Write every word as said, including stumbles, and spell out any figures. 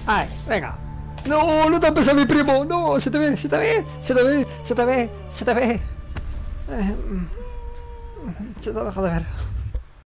Ay, venga. No, no tapes a mi primo. No, se te ve, se te ve, se te ve, se te ve, se te ve. Eh, se te ha dejado de ver.